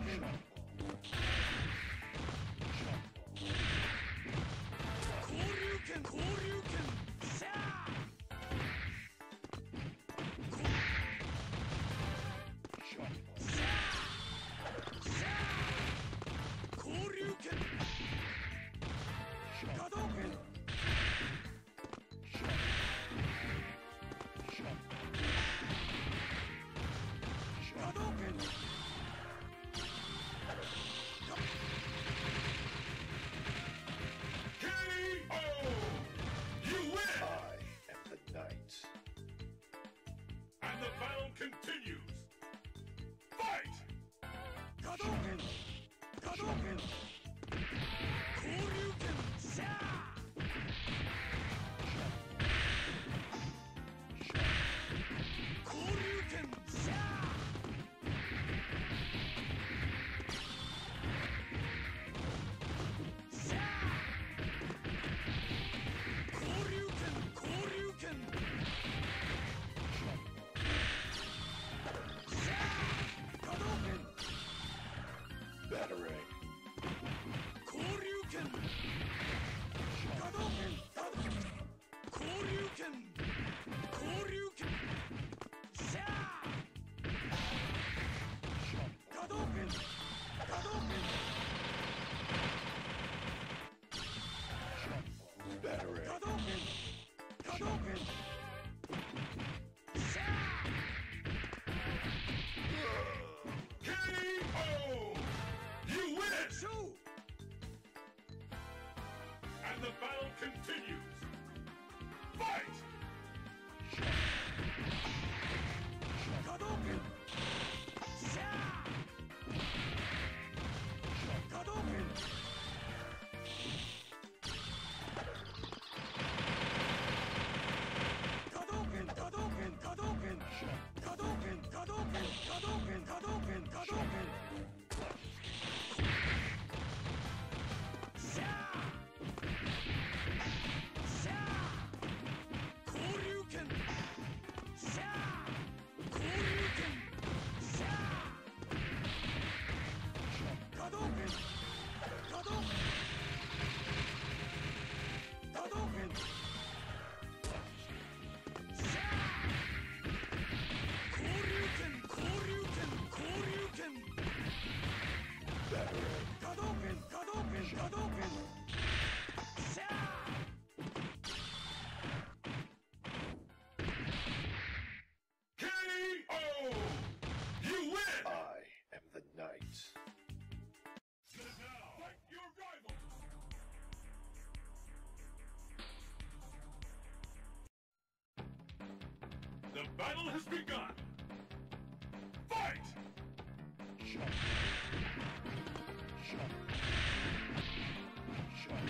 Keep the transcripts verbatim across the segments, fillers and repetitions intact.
Continues. Fight! Hadouken! Hadouken! Koryuken! Sha! Koryuken! Sha! Sha! Koryuken! Koryuken! Battering. Koryuken! Hadouken! Koryuken! Koryuken! Sha! Hadouken! Hadouken! Battering. Hadouken! Hadouken! Sha! K O! You win! Shoot! And the battle continues. Fight! Hadouken! Sha! Hadouken! Hadouken! Hadouken! Hadouken! Hadouken! Hadouken! Hadouken! Hadouken! Hadouken! Sha! Sha! Koryuken! Sha! Koryuken! Sha! Hadouken! Hadouken! Hadouken! Sha! Koryuken! Koryuken! Koryuken! Battering. Hadouken! Hadouken! Hadouken! Sha! K O! You win! I am the knight. Now, fight your rivals! The battle has begun! Fight! Shut. Shut. Shut.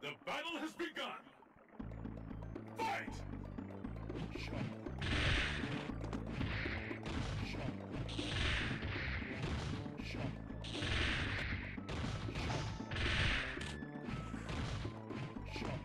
The battle has begun! Fight! Shut. Shut. Shut. Shut.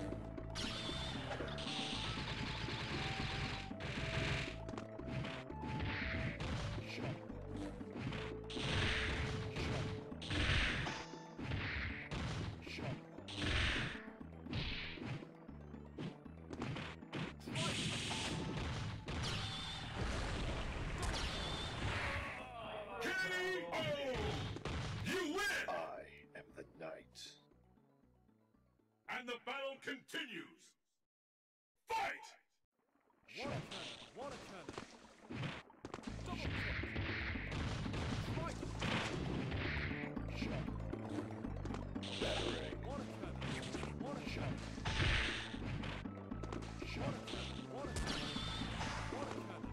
And the battle continues! Fight! Water cannon! Water cannon! Double kick! Strike! Shot! Battering! Water cannon! Water shot! Water cannon! Water cannon! Water cannon!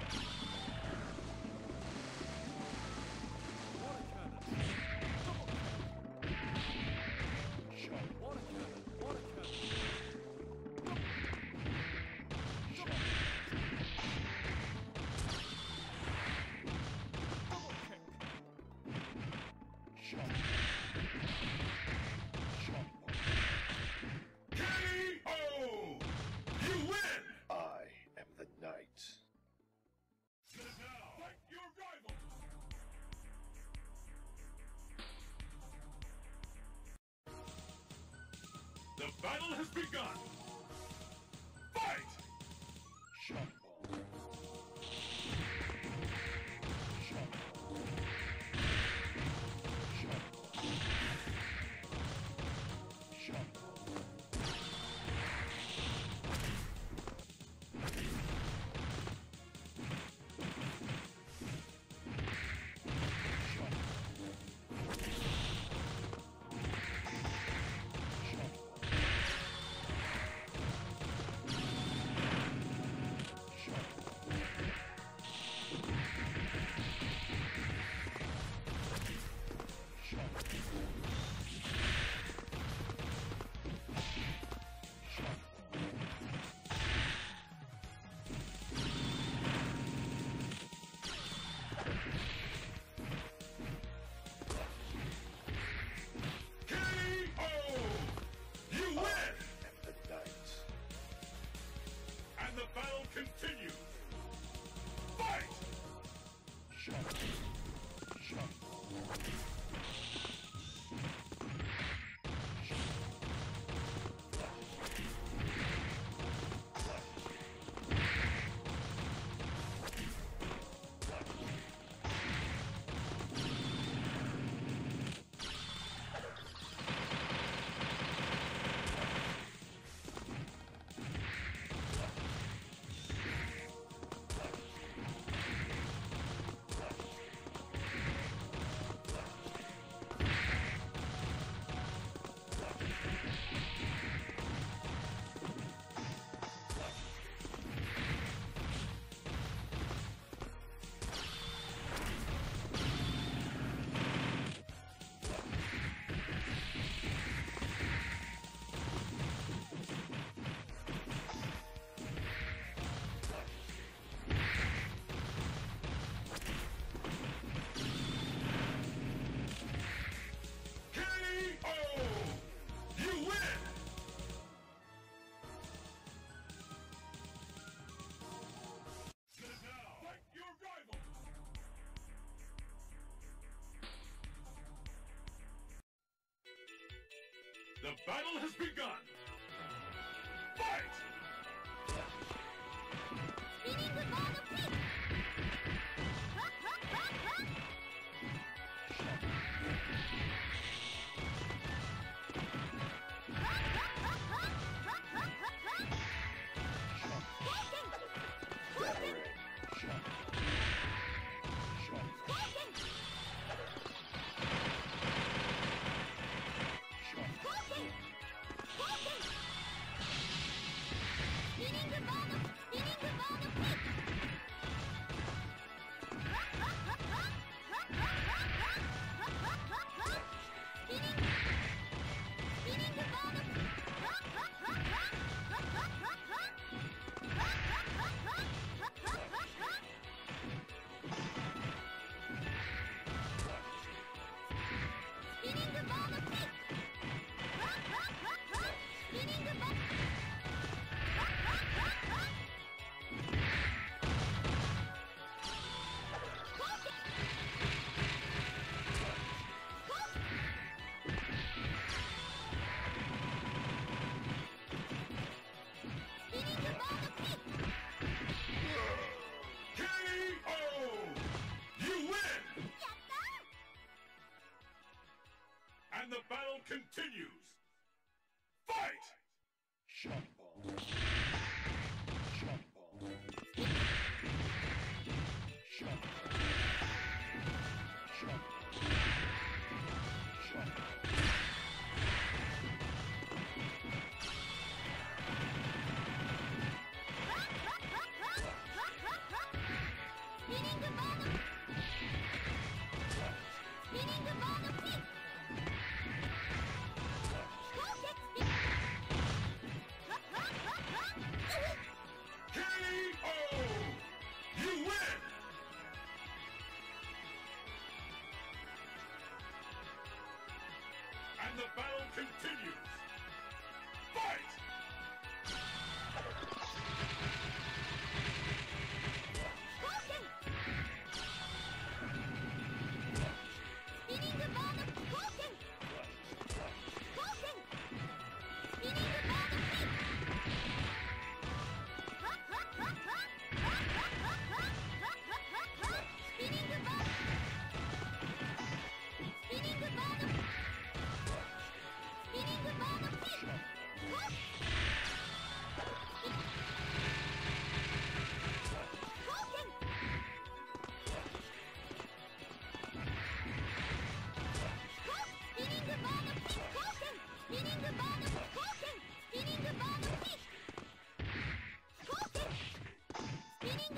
Water cannon! Double kick! Shot! Water cannon! Water cannon! The battle has begun! Fight! Shot ball. Shot ball. Shot ball. Shot ball. Continue! Fight! Shot. Shot. The battle has begun! Fight! Spinning the ball of kick! Hop, hop, hop, hop! Hop, hop, hop, hop! Hop, hop, hop, hop! Walking! Walking! Shot. Shot. Walking! Shot. Walking! Walking!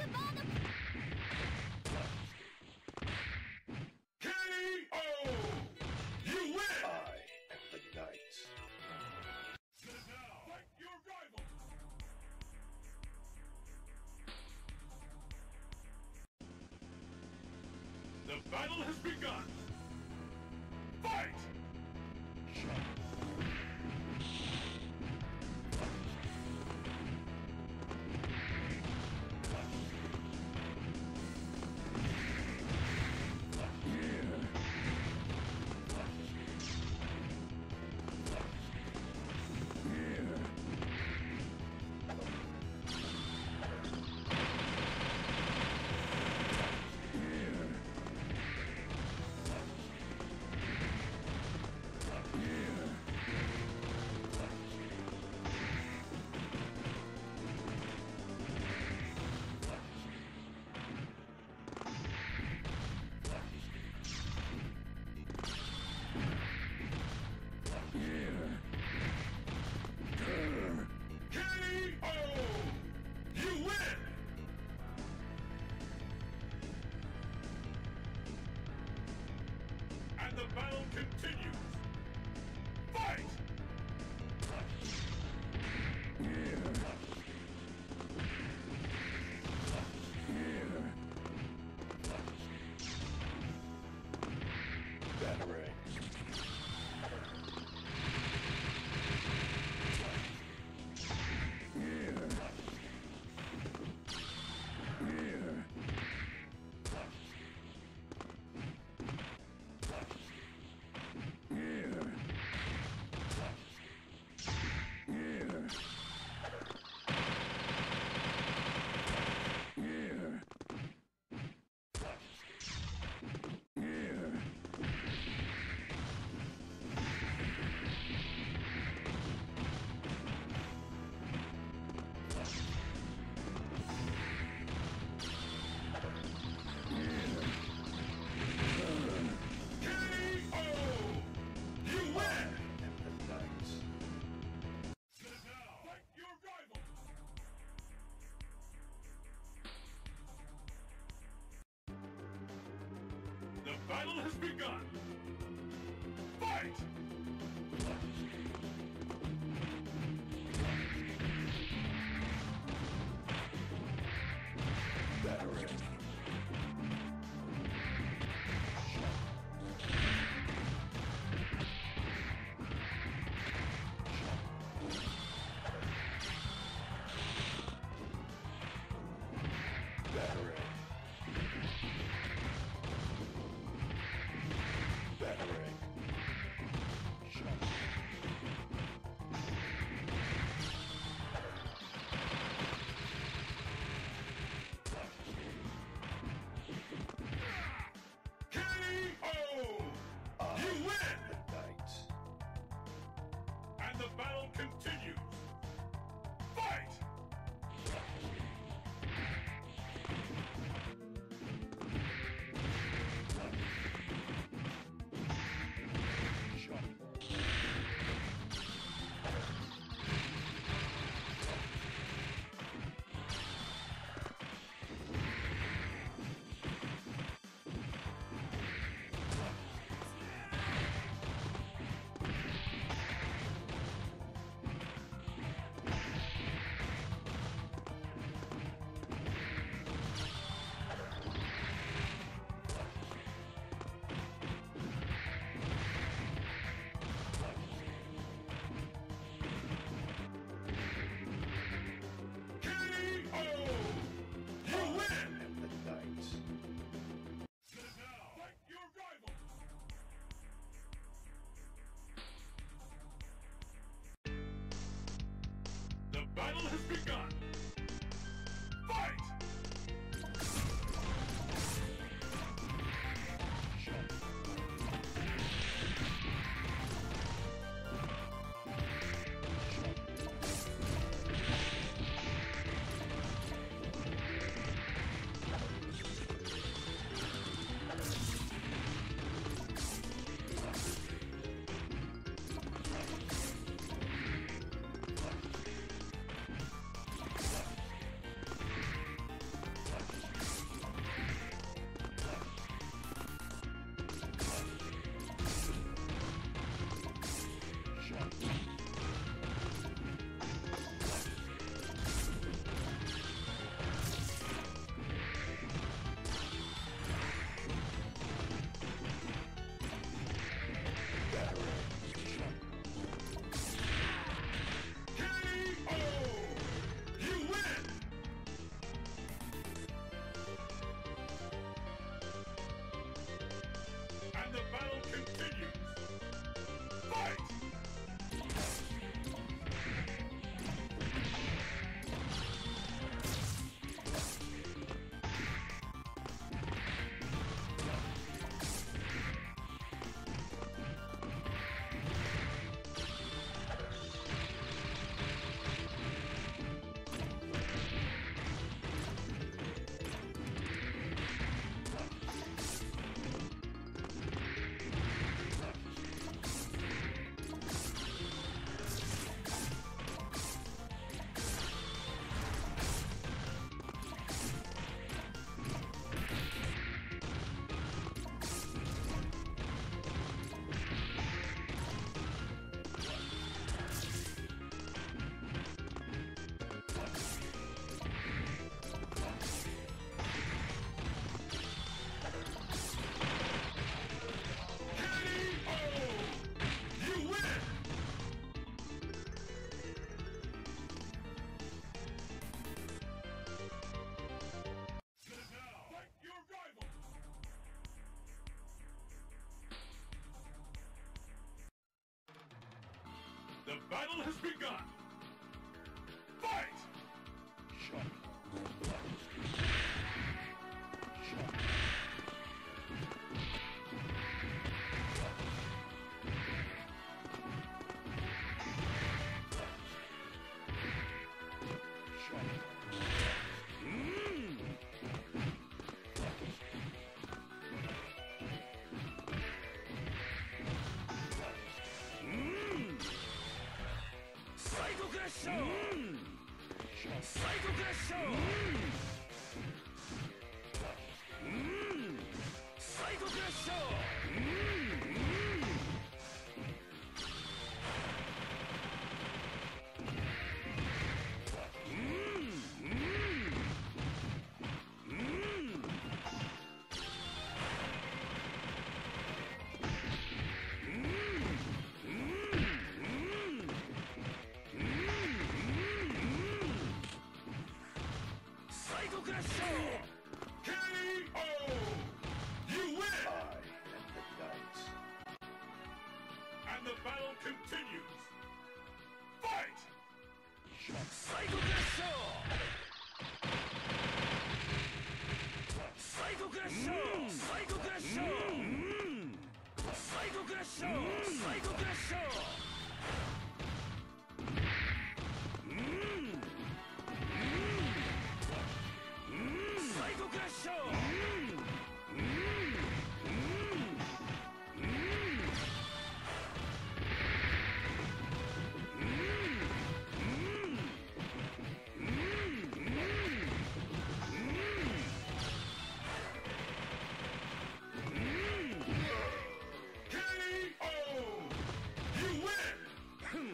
bottom. K O! You win! I am the knight. Sit down! Fight your rival! The battle has begun! Fight! K O! You win! And the battle continues! Fight! Battering. K O! You win! I am the knight. Sit down! Fight your rival! The battle has begun! Fight! Battering. Battering. Battering. The battle has begun! Fight! Shot. Shot. K O! You win! I am the knight. And the battle continues! Fight! Shot. Psycho Crash Show! Psycho Crash Show! Psycho Crash Show! Psycho Crash Show! Psycho Crash Show! Psycho Crash Show! K O! You win!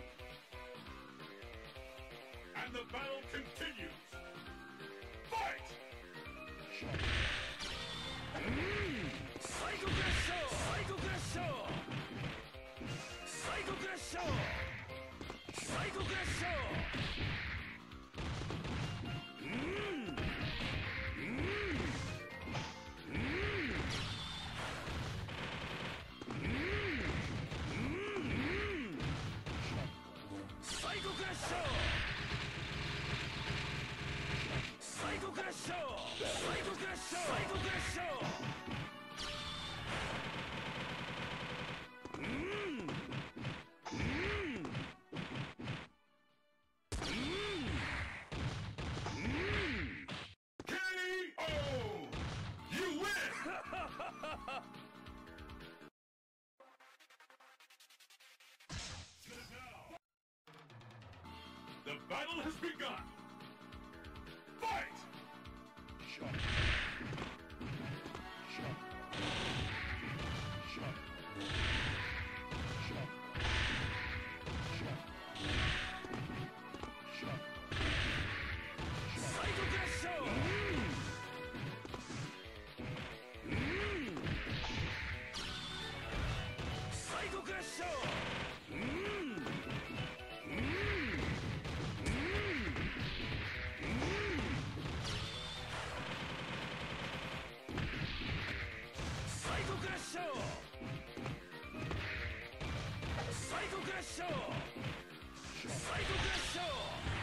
And the battle continues! Fight! Shot. Psycho Crash Show! Psycho Crash Show! Psycho Crash Show! Psycho Crash Show! Psycho Crash Show! Psycho Crash Show! Psycho Crash Show! Psycho Crash Show! K O! You win! The battle has begun! Fight! Shot. Shot. Shot. Shot. Shot. Shot. Psycho Crash Show! Psycho Crash Show! Psycho Crash Show! Psycho Crash Show! Psycho Crash Show!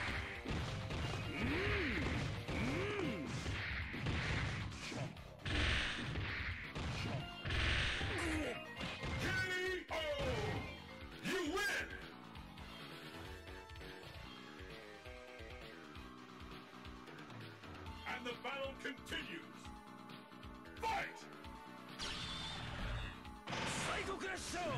Shot. Shot. K O! You win! And the battle continues! Fight! Psycho Crash Show!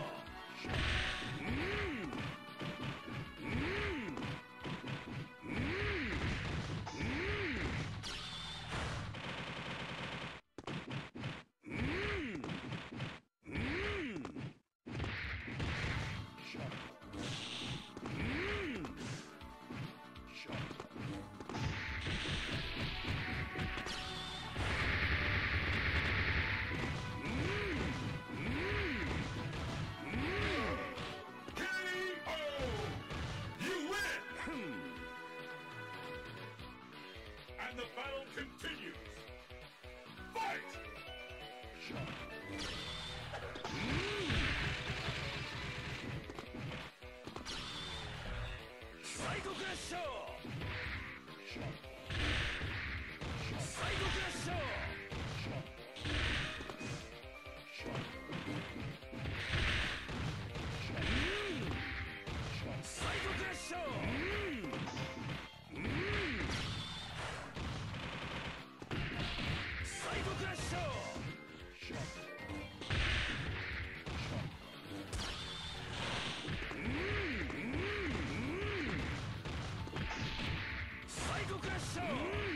Shot. Shot. K O! You win! And the battle continues! Fight! Shot. イドクラッシュサイドクラッシュサイドクラッシュサイドクラッシュサイドクラッシュ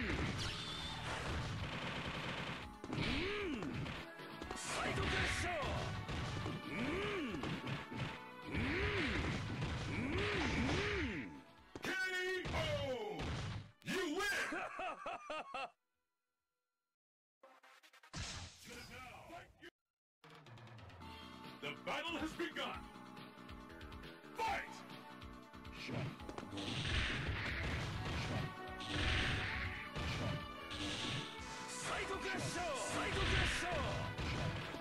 サイドクラッシュ K O! You win! The battle has begun! Fight! Side aggression! Side aggression!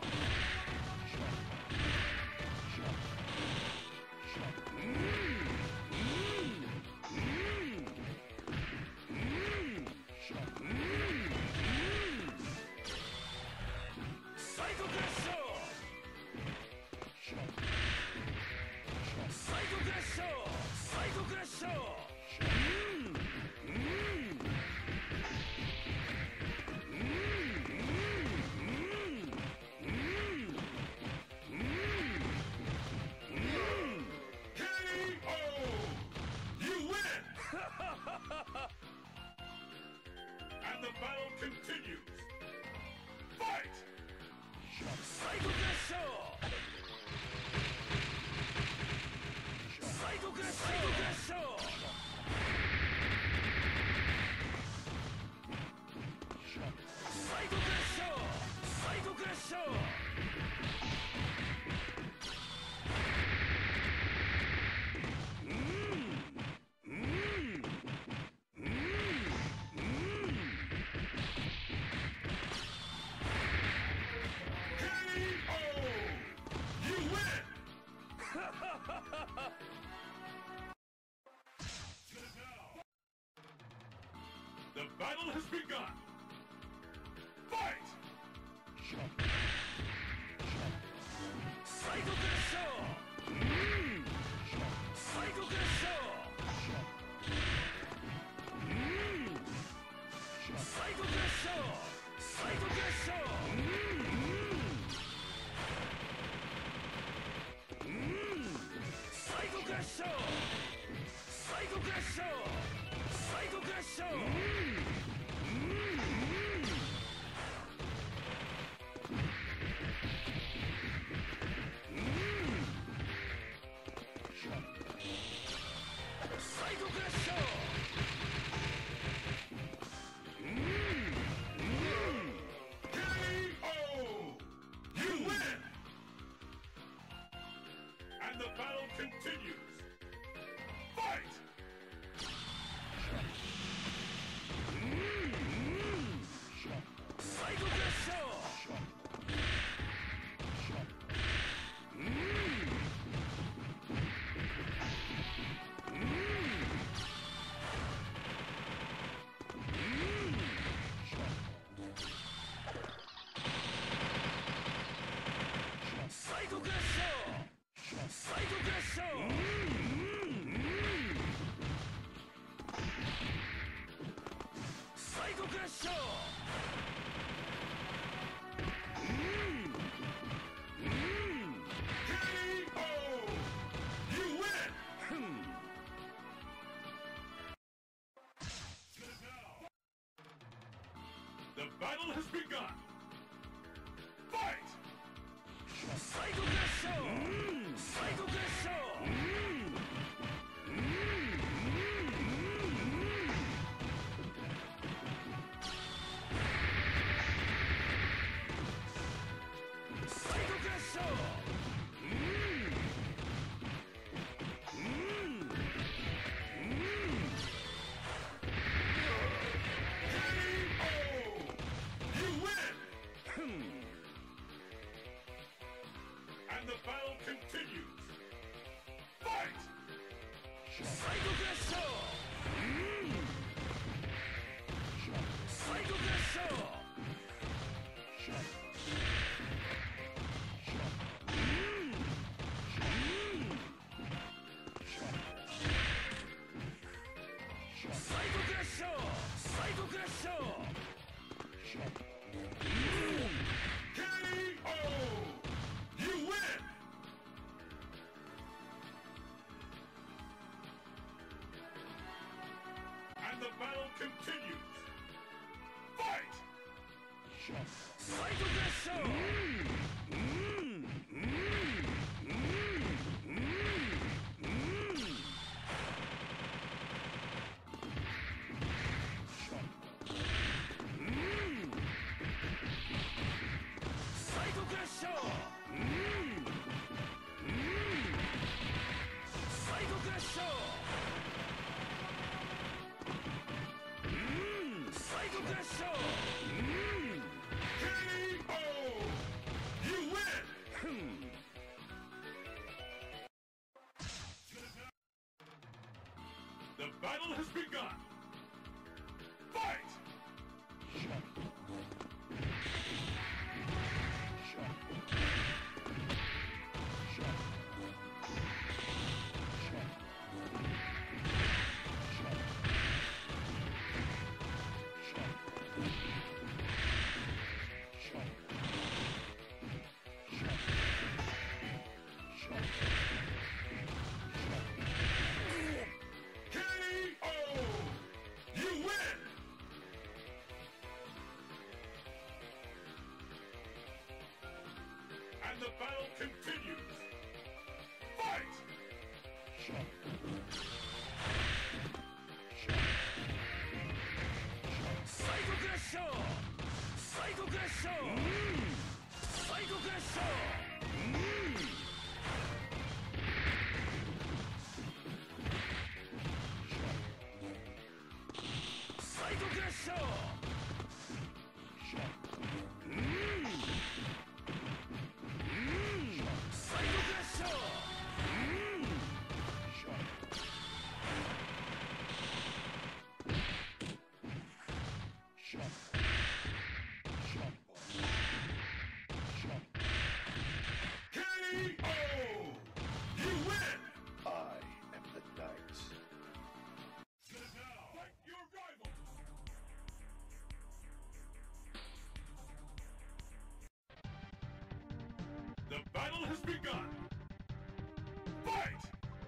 Side aggression! Side aggression! Side aggression! K O! You win! And the battle continues! Fight! Side aggression! Side aggression! Side aggression! Side aggression! Side aggression! K O! You win! The battle has begun! Fight! Side aggression! Side aggression! Side aggression! Side aggression! Side aggression! Side aggression! Side aggression! Side aggression! K O! You win! And the battle continues! Fight! Side aggression! Side aggression! Side aggression! Side aggression! K O! You win! The battle has begun! Fight! Side aggression! Side aggression! Side aggression! K O! You win! And the battle continues! Fight! Side aggression! K O! You win! And the battle continues. Fight! サイドクラッシャーうんうんうんサイドクラッシャーうんうんサイドクラッシャーうんサイドクラッシャーうん K O! You win! The battle has begun! Fight! K O! You win! And the battle continues. Fight! サイドクラッシャーサイドクラッシャーうんサイドクラッシャーうんサイドクラッシャーうんうんサイドクラッシャーうん K O! You win! I am the knight. Now, fight your rival! The battle has begun! Fight!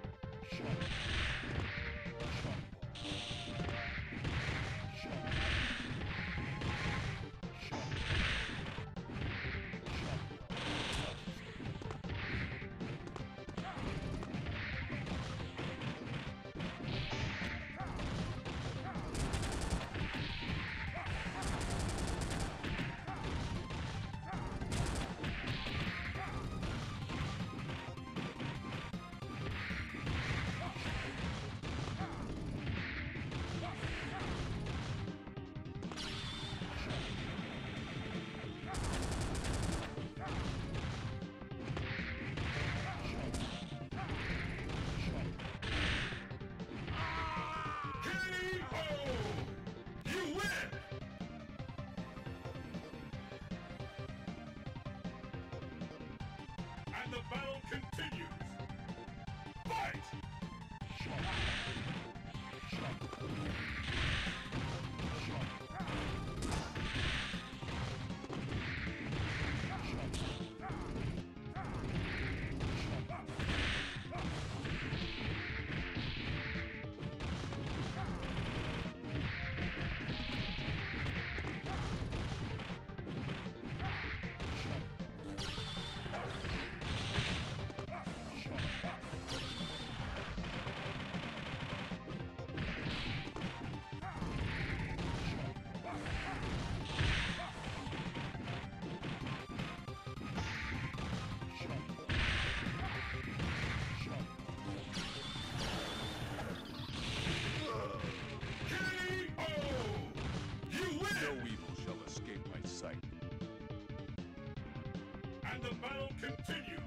K O! You win! And the battle continues. Fight! K O! You win! No evil shall escape my sight. And the battle continues.